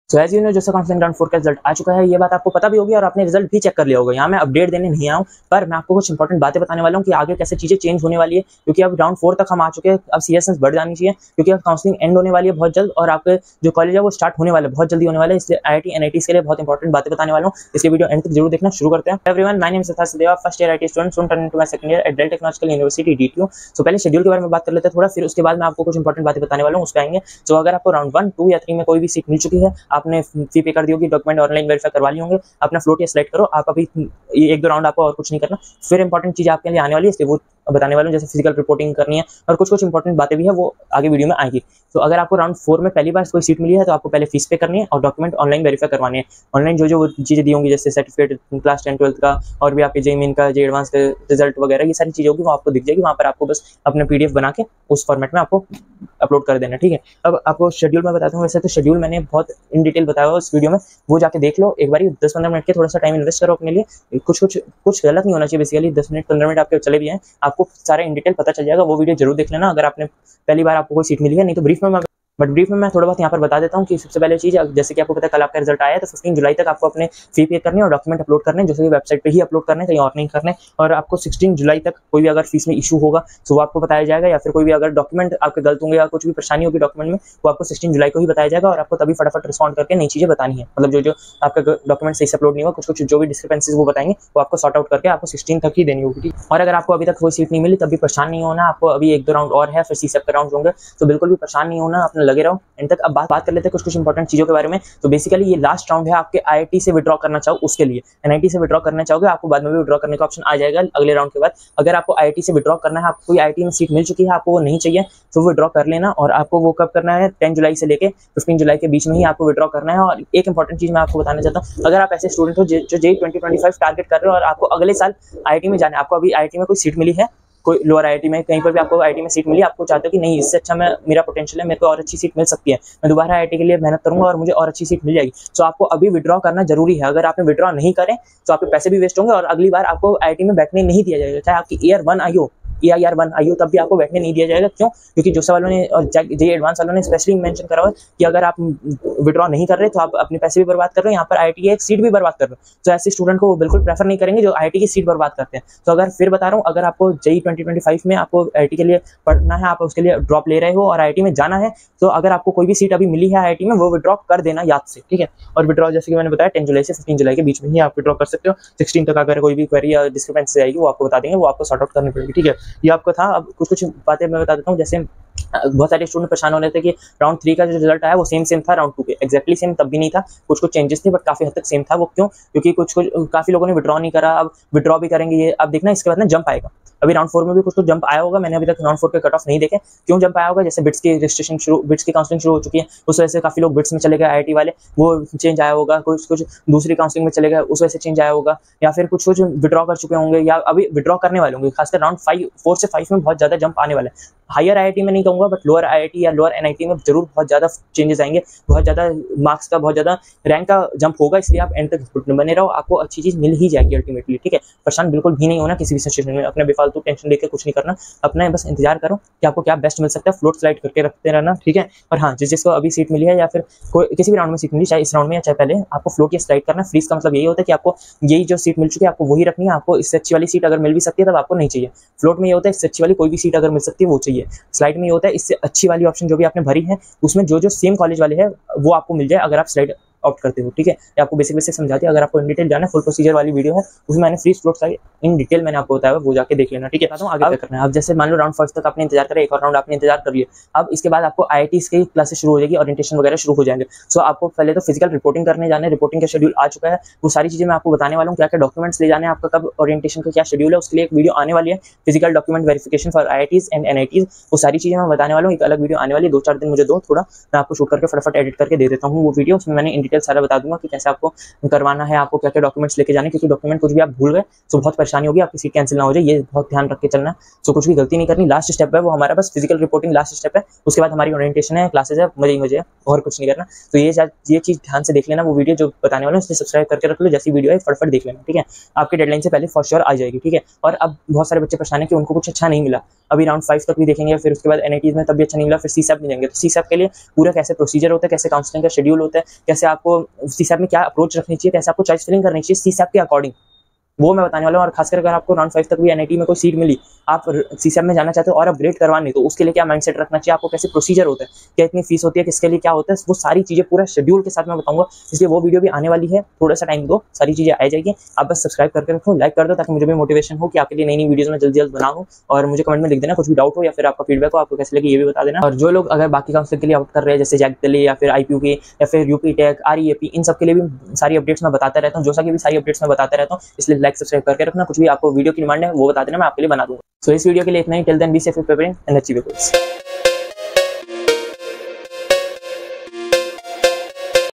So as you know जैसा counselling round 4 का result आ चुका है, ये बात आपको पता भी होगी और आपने रिजल्ट भी चेक कर लिया होगा। यहाँ मैं अपडेट देने नहीं आया हूँ, पर मैं आपको कुछ इंपॉर्टेंट बातें बताने वाला हूँ कि आगे कैसे चीजें चेंज होने वाली है, क्योंकि अब राउंड 4 तक हम आ चुके हैं। अब सीरियसनेस बढ़ जानी चाहिए, क्योंकि अब काउंसलिंग एंड होने वाली है बहुत जल्द और आपके जो कॉलेज है वो स्टार्ट होने वाला है बहुत जल्दी होने वाला है। इसलिए IIT NITs के लिए बहुत इंपॉर्टेंट बातें बताने वाला हूँ, इसलिए वीडियो एंड तक जरूर देखना। शुरू करते हैं। Everyone, my name is Siddharth Sachdeva, first year IIT student, soon turn into my second year at Delhi technological university DTU। So पहले शेड्यूल के बारे में बात कर लेते हैं थोड़ा, फिर उसके बाद मैं आपको कुछ इंपॉर्टेंट बातें बताने वाला हूँ, उस पर आएंगे। तो अगर आपको राउंड 1, 2 या 3 में कोई भी सीट मिल चुकी है, आपने फी पे कर दी होगी, डॉक्यूमेंट ऑनलाइन वेरीफाई करवा लिए होंगे, अपना फ्लोट या सिलेक्ट करो। आप अभी ये 1-2 राउंड आपको और कुछ नहीं करना, फिर इंपॉर्टेंट चीजें आपके लिए आने वाली है, इसलिए वो बताने वाला हूं, जैसे फिजिकल रिपोर्टिंग करनी है और कुछ इंपॉर्टेंट बातें भी है, वो आगे वीडियो में आएगी। तो अगर आपको राउंड 4 में पहली बार कोई सीट मिली है तो आपको पहले फीस पे करनी है और डॉक्यूमेंट ऑनलाइन वेरीफाई करवानी है। ऑनलाइन जो चीजें दी होंगी, जैसे सर्टिफिकेट क्लास 10 12 का और भी आपके JEE मेन का, JEE एडवांस का रिजल्ट वगैरह, ये सारी चीजें होगी वो आपको दिख जाएगी। वहां पर आपको बस अपना PDF बना के उस फॉर्मेट में आपको अपलोड कर देना, ठीक है। अब आपको शेड्यूल में बताता हूँ। वैसे तो शेड्यूल मैंने बहुत इन डिटेल बताया हुआ इस वीडियो में, वो जाके देख लो एक बार। 10-15 मिनट के थोड़ा सा टाइम इन्वेस्ट करो अपने लिए, कुछ गलत नहीं होना चाहिए। बेसिकली 10 मिनट 15 मिनट आपके चले भी हैं, आपको सारा इन डिटेल पता चल जाएगा। वो वीडियो जरूर देख लेना अगर आपने पहली बार आपको कोई सीट मिली है। नहीं तो ब्रीफ में मैं थोड़ा बहुत यहाँ पर बता देता हूँ कि सबसे पहले चीज़, जैसे कि आपको पता है कल आपका रिजल्ट आया है, तो 15 जुलाई तक आपको अपने फी पे करनी है और डॉक्यूमेंट अपलोड करने हैं, जो कि वेबसाइट पे ही अपलोड करने हैं, कहीं और नहीं करने। और आपको 16 जुलाई तक कोई भी अगर फीस में इशू होगा तो वो आपको बताया जाएगा, या फिर कोई भी अगर डॉक्यूमेंट आपके गलत होंगे या कुछ भी परेशानी होगी डॉक्यूमेंट में, वो आपको 16 जुलाई को ही बताया जाएगा। और आपको तभी फटाफट रिस्पॉन्ड करके नई चीज़ें बतानी है, मतलब जो आपका डॉक्यूमेंट सही से अपलोड नहीं हुआ, कुछ जो भी डिस्क्रिपेंसीज वो बताएंगे, वो आपको सॉर्ट आउट करके आपको 16 तक ही देनी होगी। और अगर आपको अभी तक कोई सीट नहीं मिली तब भी परेशान नहीं होना, आपको अभी 1-2 राउंड और है, फिर CSEP के राउंड होंगे, तो बिल्कुल भी परेशान नहीं होना, अपने लगे रहो एंड तक। अब बात कर लेते हैं कुछ इंपॉर्टेंट चीजों के बारे में। तो बेसिकली ये लास्ट राउंड है आपके IIT से विड्रॉ करना चाहो उसके लिए। NIT से विड्रॉ करना चाहोगे, आपको बाद में भी विड्रॉ करने का ऑप्शन आ जाएगा अगले राउंड के बाद। अगर आपको IIT से विड्रॉ करना है, आपको कोई IIT में सीट मिल चुकी है, आपको वो नहीं चाहिए, तो विड्रॉ कर लेना। और आपको वो कब करना है, 10 जुलाई से लेके 15 जुलाई के बीच में ही आपको विड्रॉ करना है। और एक इंपॉर्टेंट चीज मैं आपको बताना चाहता हूँ, अगर आप ऐसे स्टूडेंट हो जो JEE 2025 टारगेट कर रहे हो और आपको अगले साल IIT में जाना है, आपको अभी IIT में कोई सीट मिली है, कोई लोअर IIT में कहीं पर भी आपको IIT में सीट मिली, आपको चाहते हो कि नहीं इससे अच्छा मेरा पोटेंशियल है, मेरे को और अच्छी सीट मिल सकती है, मैं दोबारा IIT के लिए मेहनत करूंगा और मुझे और अच्छी सीट मिल जाएगी, तो आपको अभी विड्रॉ करना जरूरी है। अगर आपने विड्रॉ नहीं करें तो आपके पैसे भी वेस्ट होंगे और अगली बार आपको IIT में बैठने नहीं दिया जाएगा, चाहे आपकी ईयर 1 आई हो, EIR 1 आई हो, तब भी आपको बैठने नहीं दिया जाएगा। क्यों? क्योंकि जो वालों ने और JEE एडवांस वालों ने स्पेशली मेंशन करा हुआ है कि अगर आप विड्रॉ नहीं कर रहे तो आप अपने पैसे भी बर्बाद कर रहे हो, यहाँ पर IIT की एक सीट भी बर्बाद कर रहे हो। तो ऐसे स्टूडेंट को वो बिल्कुल प्रेफर नहीं करेंगे जो IIT की सीट बर्बाद करते हैं। तो अगर फिर बता रहा हूँ, अगर आपको JEE 2025 में आपको IIT के लिए पढ़ना है, आप उसके लिए ड्रॉप ले रहे हो और IIT में जाना है, तो अगर आपको कोई भी सीट अभी मिली है IIT में, वो विड्रॉ कर देना याद से, ठीक है। और विड्रॉ जैसे कि मैंने बताया 10 जुलाई से 15 जुलाई के बीच में ही आप विड्रॉ कर सकते हो। 16 तक अगर कोई भी क्वेरी या डिस्क्रिपेंसी आएगी वो आपको बता देंगे, वो आपको सॉर्ट आउट करनी पड़ेगी, ठीक है। ये आपको था। अब कुछ बातें मैं बता देता हूँ। जैसे बहुत सारे स्टूडेंट परेशान हो रहे थे कि राउंड 3 का जो रिजल्ट आया वो सेम था राउंड 2 के, एक्जैक्टली सेम तब भी नहीं था, कुछ चेंजेस थे, बट काफी हद तक सेम था। वो क्यों? क्योंकि काफी लोगों ने विड्रॉ नहीं करा, अब विड्रॉ भी करेंगे। ये अब देखना इसके बाद ना जंप आएगा। अभी राउंड 4 में भी कुछ जंप आया होगा, मैंने अभी तक राउंड 4 के कट ऑफ नहीं देखे। क्यों जंप आया होगा? जैसे बिट्स की रजिस्ट्रेशन बिट्स की काउंसलिंग शुरू हो चुकी है, उस वजह से काफी लोग बिट्स में चले गए IIT वाले, वो चेंज आया होगा। कुछ दूसरी काउंसलिंग में चले गए, उस वजह से चेंज आया होगा। या फिर कुछ विड्रॉ कर चुके होंगे या अभी विड्रॉ करने वाले होंगे। खासकर राउंड 4 से 5 में बहुत ज्यादा जंप आने वाला है। हायर IIT में नहीं कहूंगा, बट लोअर IIT या लोअर NIT में जरूर बहुत ज्यादा चेंजेस आएंगे, बहुत ज्यादा मार्क्स का, बहुत ज्यादा रैंक का जंप होगा। इसलिए आप एंड तक बने रहो, आपको अच्छी चीज मिल ही जाएगी अल्टीमेटली, ठीक है। परेशान बिल्कुल भी नहीं होना किसी भी सिचुएशन में, अपने बेफालतू टेंशन लेकर कुछ नहीं करना, अपना बस इंतजार करो कि आपको क्या बेस्ट मिल सकता है, फ्लोट स्लाइड करके रखते रहना, ठीक है। और हाँ, जिसको अभी सीट मिली है या फिर किसी भी राउंड में सीट मिली, चाहे इस राउंड में या चाहे पहले, आपको फ्लोट या स्लाइड करना। फ्रीज का मतलब यही होता है कि आपको यही जो सीट मिल चुकी है आपको वही रखनी है। आपको इससे अच्छी वाली सीट अगर मिल भी सकती है तब आपको नहीं चाहिए। फ्लोट में ये होता है इससे अच्छी वाली कोई भी सीट अगर मिल सकती है वो चाहिए। स्लाइड में ये होता है इससे अच्छी वाली ऑप्शन जो भी आपने भरी है उसमें जो सेम कॉलेज वाले हैं वो आपको मिल जाए अगर आप स्लाइड ऑप्ट करते हो, ठीक है। ये आपको बेसिक समझा दिया। अगर आपको इन डिटेल जाना है, फुल प्रोसीजर वाली वीडियो है, उसमें मैंने free float side in detail मैंने आपको बताया, वो जाके देख लेना, ठीक है। आगे क्या करना है। अब जैसे मान लो राउंड 5 तक आपने इंतजार करा, एक और राउंड आपने इंतजार कर लिया। अब इसके बाद आपको IITs की क्लासेस शुरू हो जाएगी, ओरिएंटेशन वगैरह शुरू हो जाएंगे। सो आपको पहले तो फिजिकल रिपोर्टिंग करने जाना है, रिपोर्टिंग का शेड्यूल आ चुका है, वो सारी चीजें मैं आपको बताने वाला हूँ। क्या क्या डॉक्यूमेंट्स ले जाने हैं, आपका कब ओरिएंटेशन का क्या शेड्यूल है, उसके लिए एक वीडियो आने वाली है, physical document verification for IITs and NITs। वो सारी चीजें मैं बताने वाला हूँ, एक अलग वीडियो आने वाली है। 2-4 दिन मुझे दो, थोड़ा मैं आपको शूट करके फटाफट एडिट करके दे देता हूँ वो वीडियो। उसमें मैंने इन डिटेल सारा बता दूंगा कि कैसे आपको करवाना है, आपको क्या क्या डॉक्यूमेंट्स लेके जाने, क्योंकि डॉक्यूमेंट कुछ भी आप भूल गए तो बहुत परेशानी होगी, आपकी सीट कैंसिल ना हो जाए, ये बहुत ध्यान रख के चलना। सो कुछ भी गलती नहीं करनी। लास्ट स्टेप है वो हमारा, बस फिजिकल रिपोर्टिंग लास्ट स्टेप है। उसके बाद हमारी ओरिएंटेशन है, क्लासेस है, मजे है, और कुछ नहीं करना। तो ये चीज ध्यान से देख लेना, वो वीडियो जो बताने वाला हूं इसलिए सब्सक्राइब करके रख लो, जैसी वीडियो है फटाफट देख लेना, ठीक है। आपके डेडलाइन से पहले फॉर श्योर आ जाएगी, ठीक है। और अब बहुत सारे बच्चे परेशान है कि उनको कुछ अच्छा नहीं मिला, अभी राउंड 5 तक भी देखेंगे, फिर उसके बाद NITs में तब भी अच्छा नहीं मिला, फिर CSAT में जाएंगे। तो CSAT के लिए पूरा कैसे प्रोसीजर होता है, कैसे काउंसलिंग का शेड्यूल होता है, कैसे आपको CSAT में क्या अप्रोच रखनी चाहिए, कैसे आपको चॉइस फिलिंग करनी चाहिए CSAT के अकॉर्डिंग, वो मैं बताने वाला हूँ। और खासकर अगर आपको राउंड 5 तक भी NIT में कोई सीट मिली, आप CSAT में जाना चाहते हो और अपग्रेड करवानी, तो उसके लिए क्या माइंडसेट रखना चाहिए, आपको कैसे प्रोसीजर होता है, क्या इतनी फीस होती है, किसके लिए क्या होता है, वो सारी चीज़ें पूरा शेड्यूल के साथ मैं बताऊंगा। इसलिए वो वीडियो भी आने वाली है, थोड़ा सा टाइम दो, सारी चीज़ें आ जाएगी। आप बस सब्सक्राइब करके रखो, लाइक कर दो, ताकि मुझे भी मोटिवेशन हो कि आपके लिए नई नई वीडियोस में जल्दी जल्द बनाऊँ। और मुझे कमेंट में लिख देना कुछ भी डाउट हो या फिर आपका फीडबैक हो, आपको कैसे लगे ये भी बता देना। और जो लोग अगर बाकी काउंसलिंग के लिए आउट कर रहे हैं, जैसे जैक दिल्ली या फिर IPU की या फिर UP टेक, REAP, इन सब के लिए भी सारी अपडेट्स मैं बताता रहता हूँ, जोसा की भी सारी अपडेट्स मैं बताता रहता हूँ। इसलिए लाइक सब्सक्राइब करके रखना। कुछ भी आपको वीडियो की डिमांड है वो बता देना, मैं आपके लिए बना दूंगा। सो इस वीडियो के लिए इतना ही। Till then be safe, preparing and achieve your goals.